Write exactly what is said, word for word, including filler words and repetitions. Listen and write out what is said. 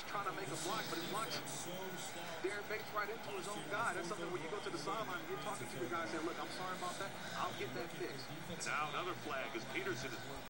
trying to make a block, but he blocks Darren Bates right into his own guy. That's something where you go to the sideline and you're talking to your guy and say, look, I'm sorry about that. I'll get that fixed. And now another flag as Peterson is